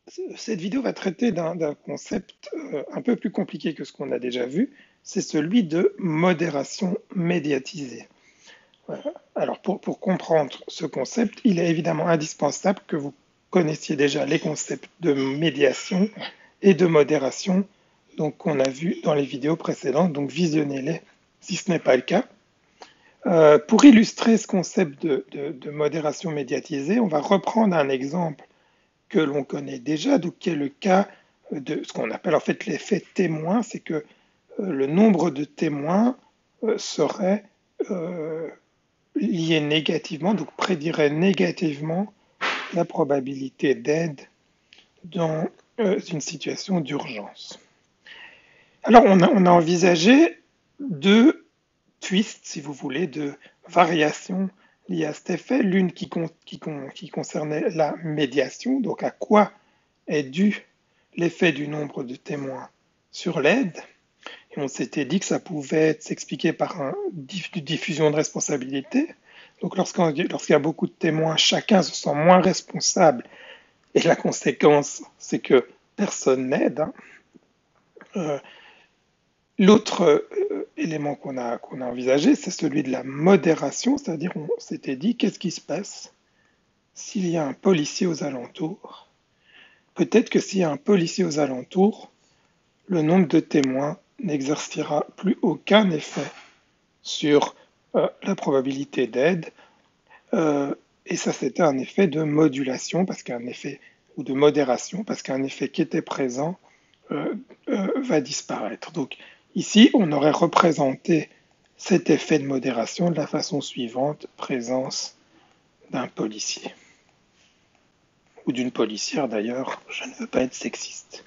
Cette vidéo va traiter d'un concept un peu plus compliqué que ce qu'on a déjà vu, c'est celui de modération médiatisée. Alors pour comprendre ce concept, il est évidemment indispensable que vous connaissiez déjà les concepts de médiation et de modération donc qu'on a vu dans les vidéos précédentes, donc visionnez-les si ce n'est pas le cas. Pour illustrer ce concept de modération médiatisée, on va reprendre un exemple que l'on connaît déjà, donc qui est le cas de ce qu'on appelle en fait l'effet témoin, c'est que le nombre de témoins serait lié négativement, donc prédirait négativement la probabilité d'aide dans une situation d'urgence. Alors on a envisagé deux twists, si vous voulez, deux variations liées à cet effet, l'une qui concernait la médiation, donc à quoi est dû l'effet du nombre de témoins sur l'aide. Et on s'était dit que ça pouvait s'expliquer par une diffusion de responsabilité. Donc lorsqu'il y a beaucoup de témoins, chacun se sent moins responsable. Et la conséquence, c'est que personne n'aide. L'autre élément qu'on a envisagé, c'est celui de la modération, c'est-à-dire on s'était dit qu'est-ce qui se passe s'il y a un policier aux alentours. Peut-être que s'il y a un policier aux alentours, le nombre de témoins n'exercera plus aucun effet sur la probabilité d'aide. Et ça, c'était un effet de modulation, parce qu'un effet, ou de modération, parce qu'un effet qui était présent va disparaître. Donc ici, on aurait représenté cet effet de modération de la façon suivante, présence d'un policier, ou d'une policière d'ailleurs, je ne veux pas être sexiste.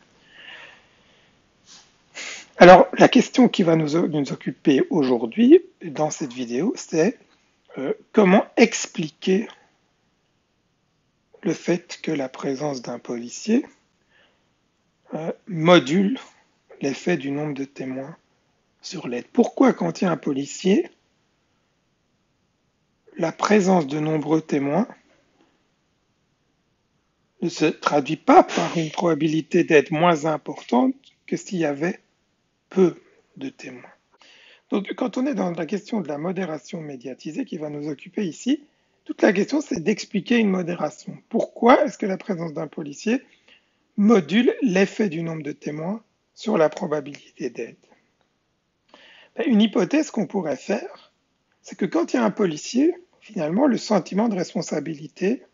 Alors, la question qui va nous occuper aujourd'hui, dans cette vidéo, c'est comment expliquer le fait que la présence d'un policier module l'effet du nombre de témoins sur l'aide. Pourquoi, quand il y a un policier, la présence de nombreux témoins ne se traduit pas par une probabilité d'aide moins importante que s'il y avait peu de témoins? Donc, quand on est dans la question de la modération médiatisée qui va nous occuper ici, toute la question, c'est d'expliquer une modération. Pourquoi est-ce que la présence d'un policier module l'effet du nombre de témoins sur la probabilité d'aide? Une hypothèse qu'on pourrait faire, c'est que quand il y a un policier, finalement, le sentiment de responsabilité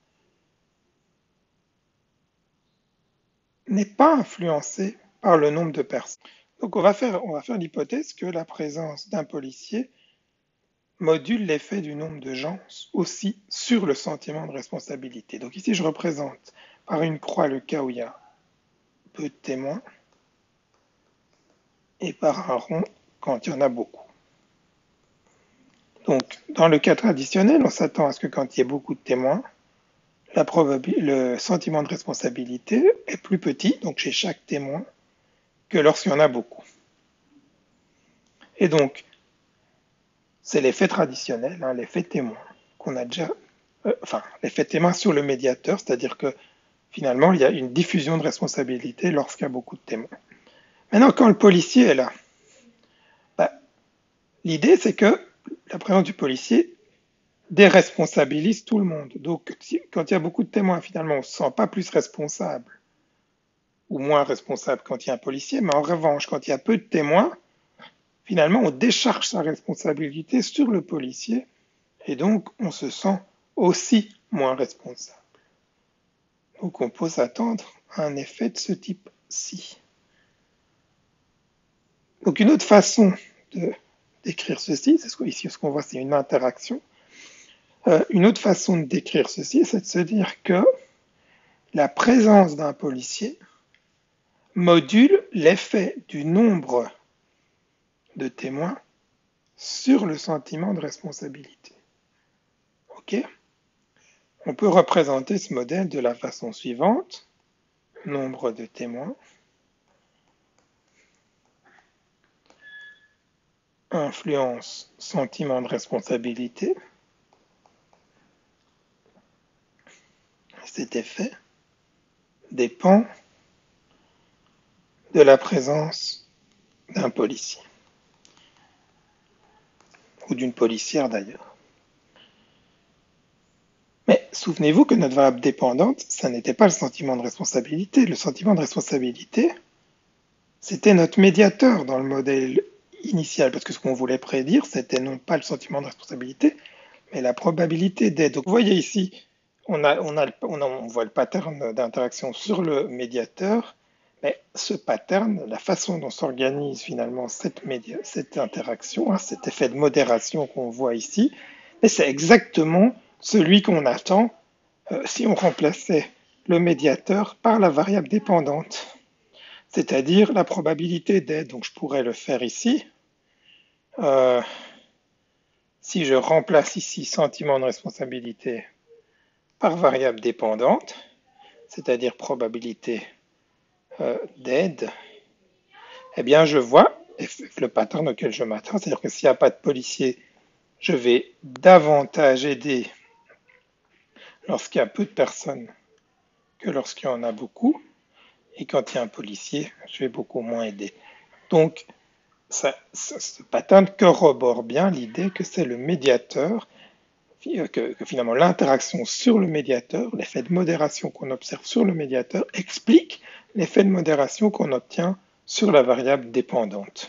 n'est pas influencé par le nombre de personnes. Donc on va faire l'hypothèse que la présence d'un policier module l'effet du nombre de gens aussi sur le sentiment de responsabilité. Donc ici, je représente par une croix le cas où il y a peu de témoins et par un rond quand il y en a beaucoup. Donc, dans le cas traditionnel, on s'attend à ce que quand il y ait beaucoup de témoins, le sentiment de responsabilité est plus petit, donc chez chaque témoin, que lorsqu'il y en a beaucoup. Et donc, c'est l'effet traditionnel, hein, l'effet témoin, qu'on a déjà, l'effet témoin sur le médiateur, c'est-à-dire que finalement, il y a une diffusion de responsabilité lorsqu'il y a beaucoup de témoins. Maintenant, quand le policier est là, bah, l'idée, c'est que la présence du policier déresponsabilise tout le monde. Donc, quand il y a beaucoup de témoins, finalement, on ne se sent pas plus responsable ou moins responsable quand il y a un policier, mais en revanche, quand il y a peu de témoins, finalement, on décharge sa responsabilité sur le policier et donc on se sent aussi moins responsable. Donc, on peut s'attendre à un effet de ce type-ci. Donc, une autre façon de décrire ceci, c'est ici ce qu'on voit, c'est une interaction. Une autre façon de décrire ceci, c'est de se dire que la présence d'un policier module l'effet du nombre de témoins sur le sentiment de responsabilité. Ok? On peut représenter ce modèle de la façon suivante. Nombre de témoins, influence sentiment de responsabilité, cet effet dépend de la présence d'un policier, ou d'une policière d'ailleurs. Mais souvenez-vous que notre variable dépendante, ça n'était pas le sentiment de responsabilité. Le sentiment de responsabilité, c'était notre médiateur dans le modèle initial, parce que ce qu'on voulait prédire, c'était non pas le sentiment de responsabilité, mais la probabilité d'aide. Donc vous voyez ici, on voit le pattern d'interaction sur le médiateur, mais ce pattern, la façon dont s'organise finalement cette interaction, cet effet de modération qu'on voit ici, c'est exactement celui qu'on attend si on remplaçait le médiateur par la variable dépendante, c'est-à-dire la probabilité d'aide. Donc je pourrais le faire ici. Si je remplace ici sentiment de responsabilité par variable dépendante, c'est-à-dire probabilité d'aide, eh bien je vois le pattern auquel je m'attends, c'est-à-dire que s'il n'y a pas de policier, je vais davantage aider lorsqu'il y a peu de personnes que lorsqu'il y en a beaucoup, et quand il y a un policier, je vais beaucoup moins aider. Donc ce pattern corrobore bien l'idée que c'est le médiateur, que finalement l'interaction sur le médiateur, l'effet de modération qu'on observe sur le médiateur explique l'effet de modération qu'on obtient sur la variable dépendante.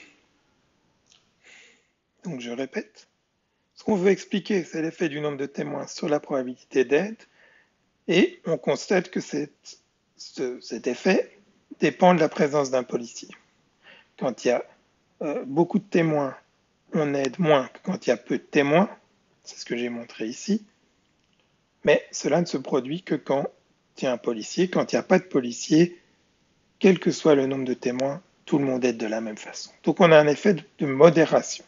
Donc je répète, ce qu'on veut expliquer, c'est l'effet du nombre de témoins sur la probabilité d'aide, et on constate que cet effet dépend de la présence d'un policier. Quand il y a beaucoup de témoins, on aide moins que quand il y a peu de témoins, c'est ce que j'ai montré ici, mais cela ne se produit que quand il y a un policier. Quand il n'y a pas de policier, quel que soit le nombre de témoins, tout le monde aide de la même façon. Donc on a un effet de modération.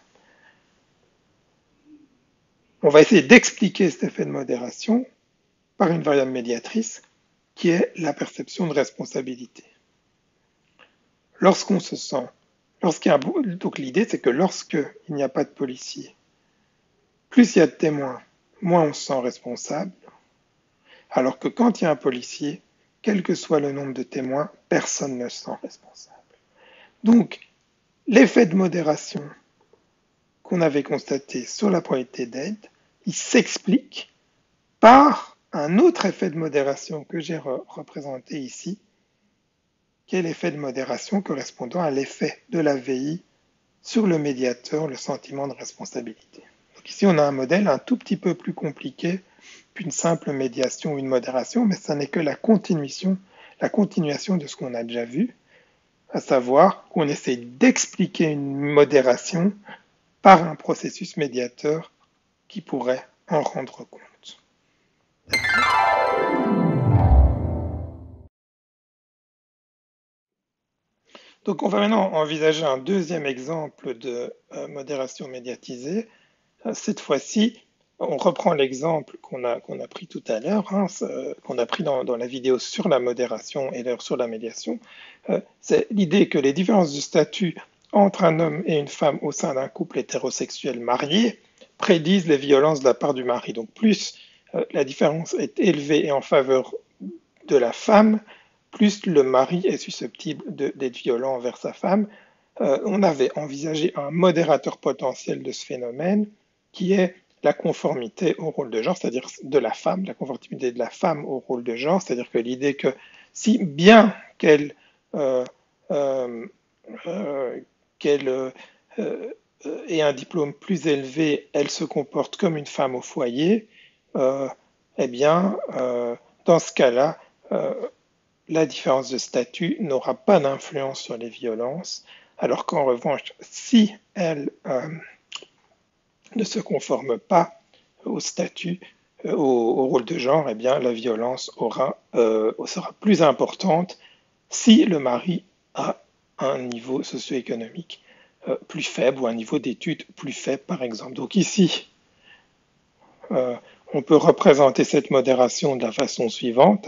On va essayer d'expliquer cet effet de modération par une variable médiatrice qui est la perception de responsabilité. Lorsqu'on se sent, donc l'idée c'est que lorsqu'il n'y a pas de policier, plus il y a de témoins, moins on se sent responsable, alors que quand il y a un policier, quel que soit le nombre de témoins, personne ne se sent responsable. Donc, l'effet de modération qu'on avait constaté sur la probabilité d'aide, il s'explique par un autre effet de modération que j'ai représenté ici, qui est l'effet de modération correspondant à l'effet de la VI sur le médiateur, le sentiment de responsabilité. Donc ici, on a un modèle un tout petit peu plus compliqué qu'une simple médiation ou une modération, mais ça n'est que la continuation de ce qu'on a déjà vu, à savoir qu'on essaie d'expliquer une modération par un processus médiateur qui pourrait en rendre compte. Donc on va maintenant envisager un deuxième exemple de modération médiatisée. Cette fois-ci, on reprend l'exemple qu'on a pris tout à l'heure, qu'on a pris dans la vidéo sur la modération et d'ailleurs sur la médiation. C'est l'idée que les différences de statut entre un homme et une femme au sein d'un couple hétérosexuel marié prédisent les violences de la part du mari. Donc plus la différence est élevée et en faveur de la femme, plus le mari est susceptible d'être violent envers sa femme. On avait envisagé un modérateur potentiel de ce phénomène qui est la conformité au rôle de genre, c'est-à-dire de la femme, la conformité de la femme au rôle de genre, c'est-à-dire que l'idée que si bien qu'elle ait un diplôme plus élevé, elle se comporte comme une femme au foyer, eh bien, dans ce cas-là, la différence de statut n'aura pas d'influence sur les violences, alors qu'en revanche, si elle ne se conforme pas au statut, au rôle de genre, eh bien la violence sera plus importante si le mari a un niveau socio-économique plus faible ou un niveau d'études plus faible, par exemple. Donc ici, on peut représenter cette modération de la façon suivante.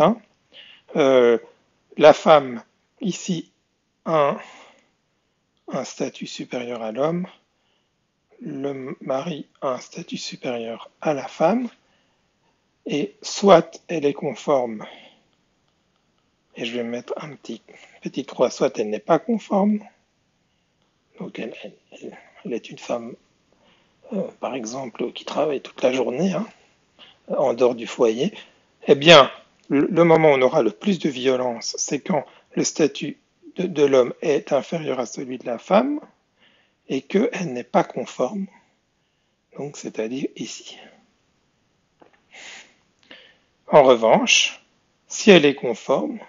La femme, ici, a un statut supérieur à l'homme, le mari a un statut supérieur à la femme, et soit elle est conforme, et je vais mettre un petit croix, soit elle n'est pas conforme, donc elle est une femme, par exemple, qui travaille toute la journée, hein, en dehors du foyer, eh bien, le moment où on aura le plus de violence, c'est quand le statut de l'homme est inférieur à celui de la femme et qu'elle n'est pas conforme, donc c'est-à-dire ici. En revanche, si elle est conforme,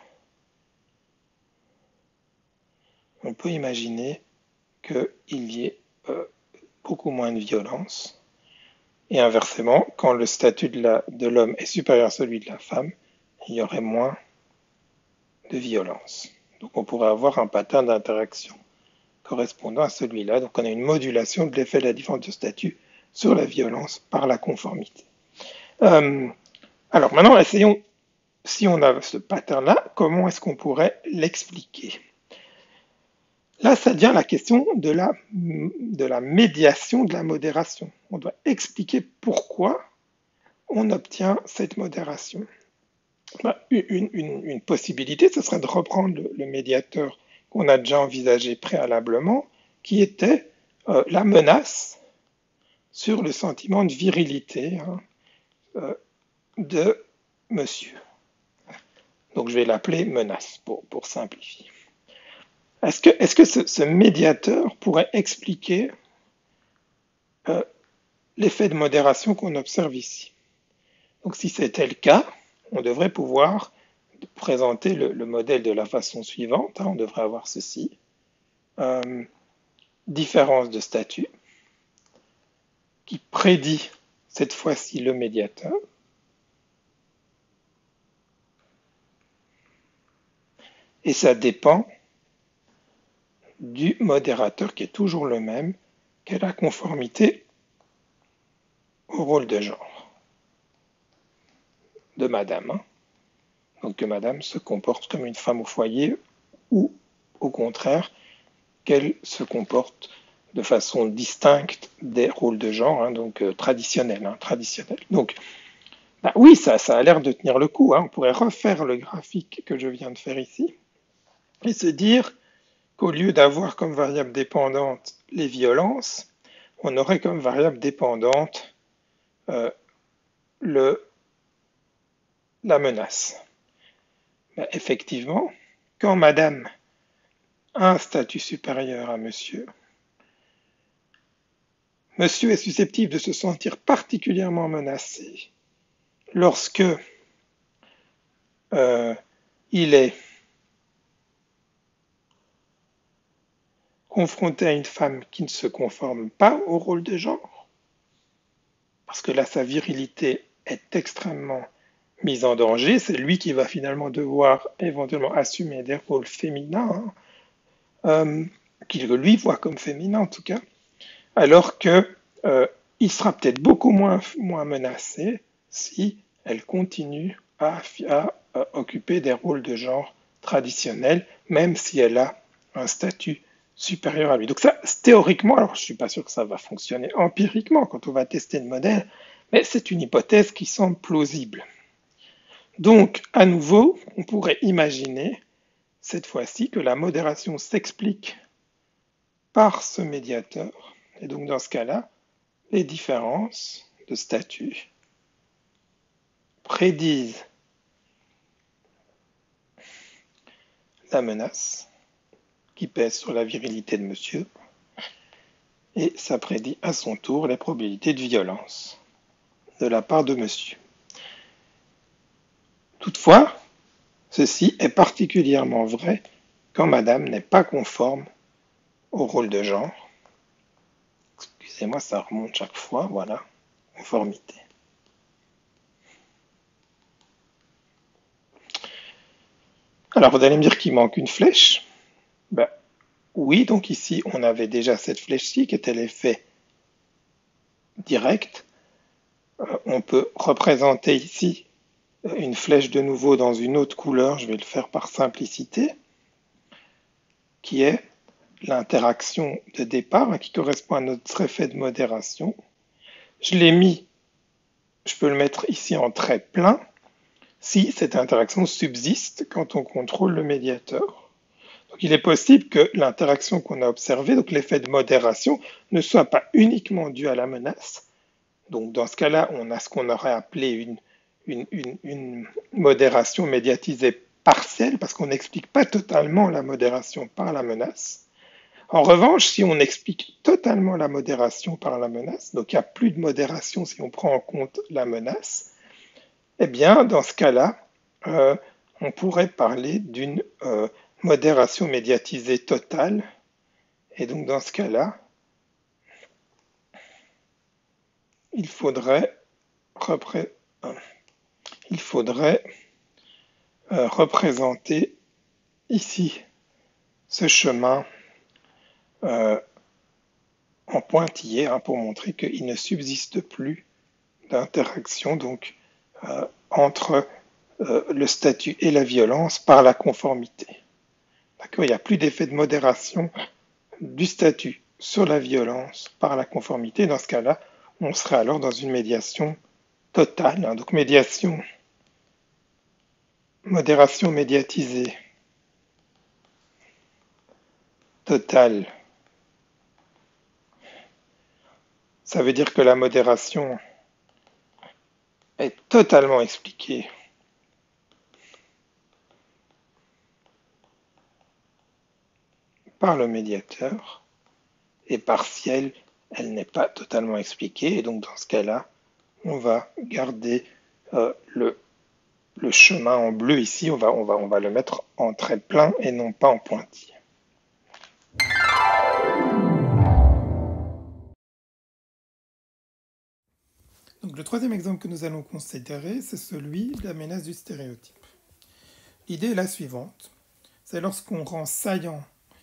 on peut imaginer qu'il y ait beaucoup moins de violence. Et inversement, quand le statut de l'homme est supérieur à celui de la femme, il y aurait moins de violence. Donc on pourrait avoir un pattern d'interaction correspondant à celui-là. Donc on a une modulation de l'effet de la différence de statut sur la violence par la conformité. Alors maintenant, essayons, si on a ce pattern-là, comment est-ce qu'on pourrait l'expliquer? Là, ça devient la question de la médiation, de la modération. On doit expliquer pourquoi on obtient cette modération. Une possibilité, ce serait de reprendre le médiateur qu'on a déjà envisagé préalablement, qui était la menace sur le sentiment de virilité, hein, de monsieur. Donc je vais l'appeler menace pour simplifier. Est-ce que ce médiateur pourrait expliquer l'effet de modération qu'on observe ici? Donc si c'était le cas, on devrait pouvoir présenter le modèle de la façon suivante. Hein, on devrait avoir ceci. Différence de statut qui prédit cette fois-ci le médiateur. Et ça dépend du modérateur qui est toujours le même, qui est la conformité au rôle de genre de madame. Hein. Donc que madame se comporte comme une femme au foyer ou au contraire qu'elle se comporte de façon distincte des rôles de genre, hein, donc traditionnels. Hein, donc bah oui, ça a l'air de tenir le coup. Hein. On pourrait refaire le graphique que je viens de faire ici et se dire qu'au lieu d'avoir comme variable dépendante les violences, on aurait comme variable dépendante la menace. Ben, effectivement, quand madame a un statut supérieur à monsieur, monsieur est susceptible de se sentir particulièrement menacé lorsque il est confronté à une femme qui ne se conforme pas au rôle de genre, parce que là sa virilité est extrêmement mise en danger, c'est lui qui va finalement devoir éventuellement assumer des rôles féminins, hein, qu'il lui voit comme féminins en tout cas, alors que il sera peut-être beaucoup moins menacé si elle continue à occuper des rôles de genre traditionnels, même si elle a un statut supérieur à lui. Donc ça, théoriquement, alors je ne suis pas sûr que ça va fonctionner empiriquement quand on va tester le modèle, mais c'est une hypothèse qui semble plausible. Donc, à nouveau, on pourrait imaginer cette fois-ci que la modération s'explique par ce médiateur. Et donc, dans ce cas-là, les différences de statut prédisent la menace qui pèse sur la virilité de monsieur et ça prédit à son tour les probabilités de violence de la part de monsieur. Toutefois, ceci est particulièrement vrai quand madame n'est pas conforme au rôle de genre. Excusez-moi, ça remonte chaque fois, voilà, conformité. Alors vous allez me dire qu'il manque une flèche. Ben, oui, donc ici on avait déjà cette flèche-ci qui était l'effet direct. On peut représenter ici une flèche de nouveau dans une autre couleur, je vais le faire par simplicité, qui est l'interaction de départ, qui correspond à notre effet de modération. Je l'ai mis, je peux le mettre ici en trait plein, si cette interaction subsiste quand on contrôle le médiateur. Donc il est possible que l'interaction qu'on a observée, donc l'effet de modération, ne soit pas uniquement dû à la menace. Donc dans ce cas-là, on a ce qu'on aurait appelé une modération médiatisée partielle, parce qu'on n'explique pas totalement la modération par la menace. En revanche, si on explique totalement la modération par la menace, donc il n'y a plus de modération si on prend en compte la menace, eh bien, dans ce cas-là, euh, on pourrait parler d'une modération médiatisée totale. Et donc, dans ce cas-là, il faudrait, repré- il faudrait représenter ici ce chemin euh, en pointillé pour montrer qu'il ne subsiste plus d'interaction donc entre le statut et la violence par la conformité. D'accord. Il n'y a plus d'effet de modération du statut sur la violence par la conformité. Dans ce cas-là, on serait alors dans une médiation totale. Donc modération médiatisée totale. Ça veut dire que la modération est totalement expliquée par le médiateur et partielle, elle n'est pas totalement expliquée. Et donc dans ce cas-là, on va garder le chemin en bleu ici, on va le mettre en trait plein et non pas en pointillé. Donc le troisième exemple que nous allons considérer, c'est celui de la menace du stéréotype. L'idée est la suivante, c'est lorsqu'on rend saillant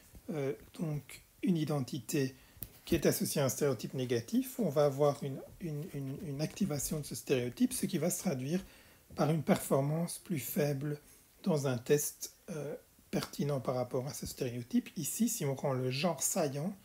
donc une identité qui est associée à un stéréotype négatif, on va avoir une activation de ce stéréotype, ce qui va se traduire par une performance plus faible dans un test pertinent par rapport à ce stéréotype. Ici, si on rend le genre saillant,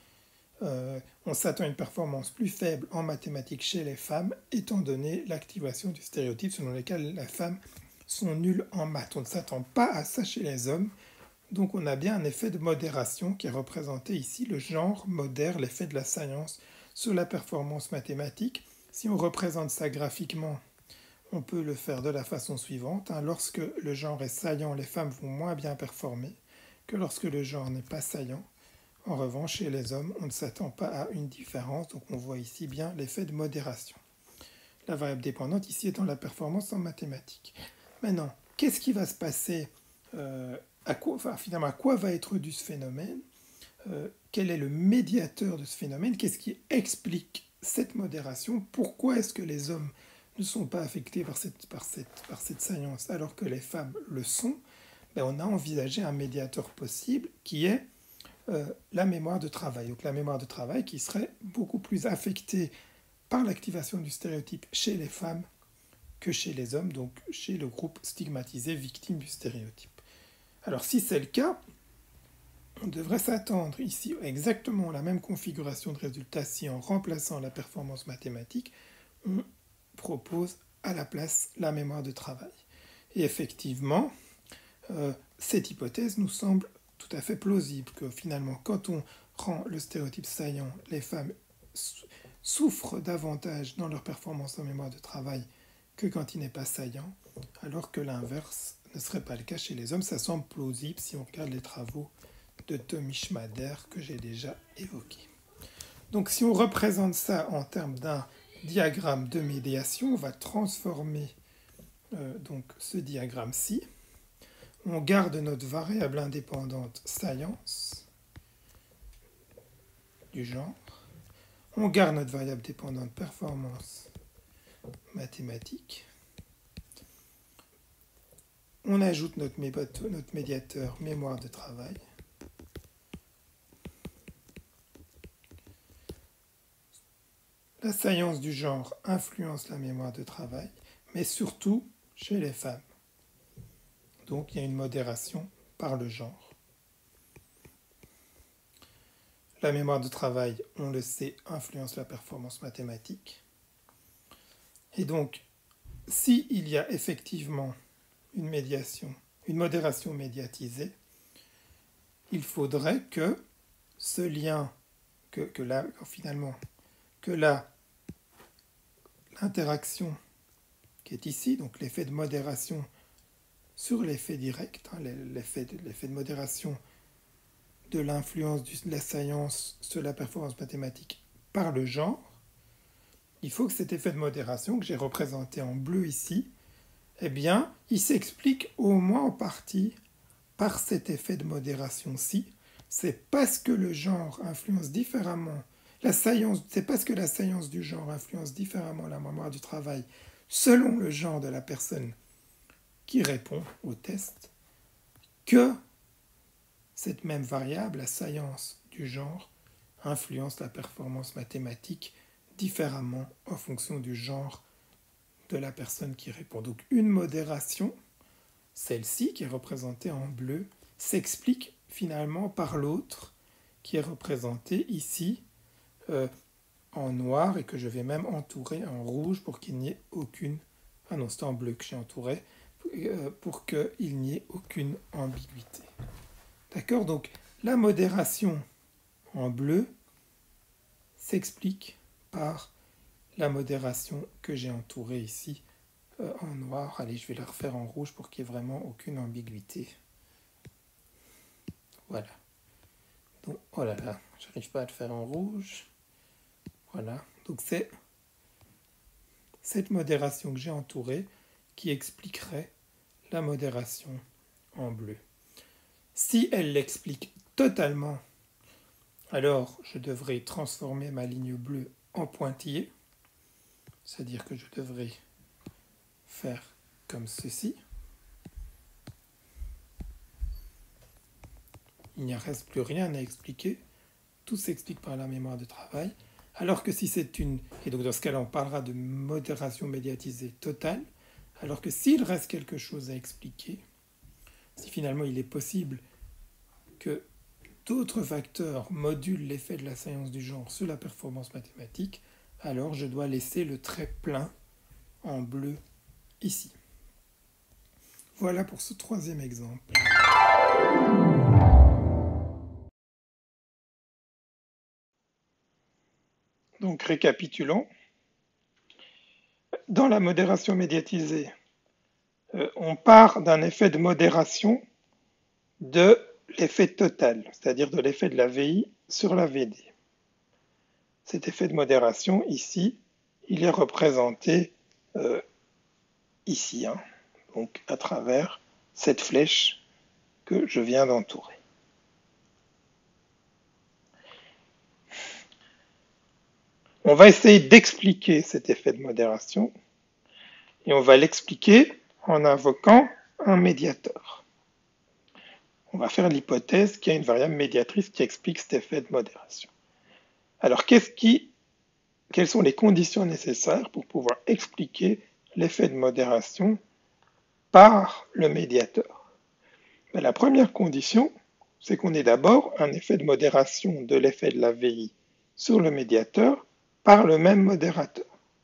on s'attend à une performance plus faible en mathématiques chez les femmes, étant donné l'activation du stéréotype selon lequel les femmes sont nulles en maths. On ne s'attend pas à ça chez les hommes, donc on a bien un effet de modération qui est représenté ici. Le genre modère l'effet de la science sur la performance mathématique. Si on représente ça graphiquement, on peut le faire de la façon suivante. Lorsque le genre est saillant, les femmes vont moins bien performer que lorsque le genre n'est pas saillant. En revanche, chez les hommes, on ne s'attend pas à une différence, donc on voit ici bien l'effet de modération. La variable dépendante ici étant la performance en mathématiques. Maintenant, qu'est-ce qui va se passer finalement, à quoi va être dû ce phénomène quel est le médiateur de ce phénomène? Qu'est-ce qui explique cette modération? Pourquoi est-ce que les hommes ne sont pas affectés par cette science alors que les femmes le sont? On a envisagé un médiateur possible qui est la mémoire de travail. Donc la mémoire de travail qui serait beaucoup plus affectée par l'activation du stéréotype chez les femmes que chez les hommes, donc chez le groupe stigmatisé victime du stéréotype. Alors si c'est le cas, on devrait s'attendre ici à exactement la même configuration de résultats si en remplaçant la performance mathématique, on propose à la place la mémoire de travail. Et effectivement, cette hypothèse nous semble tout à fait plausible, que finalement, quand on rend le stéréotype saillant, les femmes souffrent davantage dans leur performance en mémoire de travail que quand il n'est pas saillant, alors que l'inverse ne serait pas le cas chez les hommes. Ça semble plausible si on regarde les travaux de Tommy Schmader que j'ai déjà évoqué. Donc si on représente ça en termes d'un diagramme de médiation, on va transformer donc ce diagramme-ci. On garde notre variable indépendante science du genre. On garde notre variable dépendante performance mathématique. On ajoute notre médiateur mémoire de travail. La science du genre influence la mémoire de travail, mais surtout chez les femmes. Donc il y a une modération par le genre. La mémoire de travail, on le sait, influence la performance mathématique. Et donc, s'il y a effectivement une modération médiatisée, il faudrait que ce lien, finalement, que l'interaction qui est ici, donc l'effet de modération sur l'effet direct, l'effet de modération de l'influence de la science sur la performance mathématique par le genre, il faut que cet effet de modération que j'ai représenté en bleu ici, eh bien, il s'explique au moins en partie par cet effet de modération-ci. C'est parce que le genre influence différemment c'est parce que la science du genre influence différemment la mémoire du travail selon le genre de la personne qui répond au test que cette même variable, la science du genre, influence la performance mathématique différemment en fonction du genre de la personne qui répond. Donc une modération, celle-ci qui est représentée en bleu, s'explique finalement par l'autre qui est représentée ici en noir et que je vais même entourer en rouge pour qu'il n'y ait aucune... Ah non, c'est en bleu que j'ai entouré, pour qu'il n'y ait aucune ambiguïté. D'accord? Donc la modération en bleu s'explique par la modération que j'ai entourée ici en noir. Allez, je vais la refaire en rouge pour qu'il n'y ait vraiment aucune ambiguïté. Voilà. Donc, oh là là, j'arrive pas à le faire en rouge. Voilà. Donc c'est cette modération que j'ai entourée qui expliquerait la modération en bleu. Si elle l'explique totalement, alors je devrais transformer ma ligne bleue en pointillé, c'est-à-dire que je devrais faire comme ceci. Il n'y reste plus rien à expliquer, tout s'explique par la mémoire de travail, alors que si c'est et donc dans ce cas-là on parlera de modération médiatisée totale, alors que s'il reste quelque chose à expliquer, si finalement il est possible que d'autres facteurs modulent l'effet de la science du genre sur la performance mathématique, alors je dois laisser le trait plein en bleu ici. Voilà pour ce troisième exemple. Donc récapitulons. Dans la modération médiatisée, on part d'un effet de modération de l'effet total, c'est-à-dire de l'effet de la VI sur la VD. Cet effet de modération, ici, il est représenté ici, donc à travers cette flèche que je viens d'entourer. On va essayer d'expliquer cet effet de modération et on va l'expliquer en invoquant un médiateur. On va faire l'hypothèse qu'il y a une variable médiatrice qui explique cet effet de modération. Alors, quelles sont les conditions nécessaires pour pouvoir expliquer l'effet de modération par le médiateur? La première condition, c'est qu'on ait d'abord un effet de modération de l'effet de la VI sur le médiateur par le même modérateur.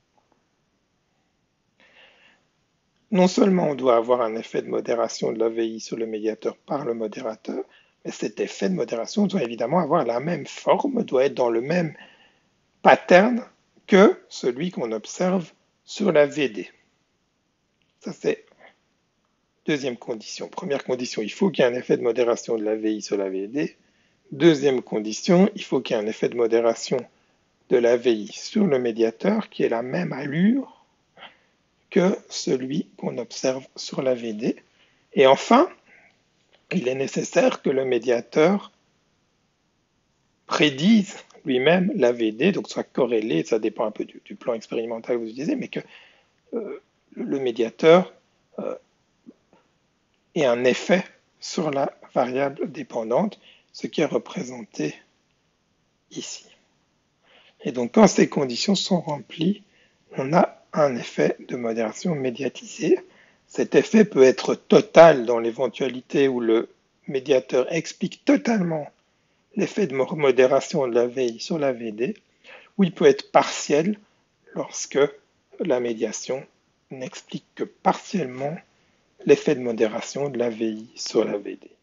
Non seulement on doit avoir un effet de modération de la VI sur le médiateur par le modérateur, mais cet effet de modération doit évidemment avoir la même forme, doit être dans le même pattern que celui qu'on observe sur la VD. Ça, c'est deuxième condition. Première condition, il faut qu'il y ait un effet de modération de la VI sur la VD. Deuxième condition, il faut qu'il y ait un effet de modération de la VI sur le médiateur qui ait la même allure que celui qu'on observe sur la VD. Et enfin, il est nécessaire que le médiateur prédise lui-même la VD, donc soit corrélé, ça dépend un peu du plan expérimental que vous utilisez, mais que le médiateur ait un effet sur la variable dépendante, ce qui est représenté ici. Et donc quand ces conditions sont remplies, on a un effet de modération médiatisée. Cet effet peut être total dans l'éventualité où le médiateur explique totalement l'effet de modération de la VI sur la VD, ou il peut être partiel lorsque la médiation n'explique que partiellement l'effet de modération de l'AVI sur la VD.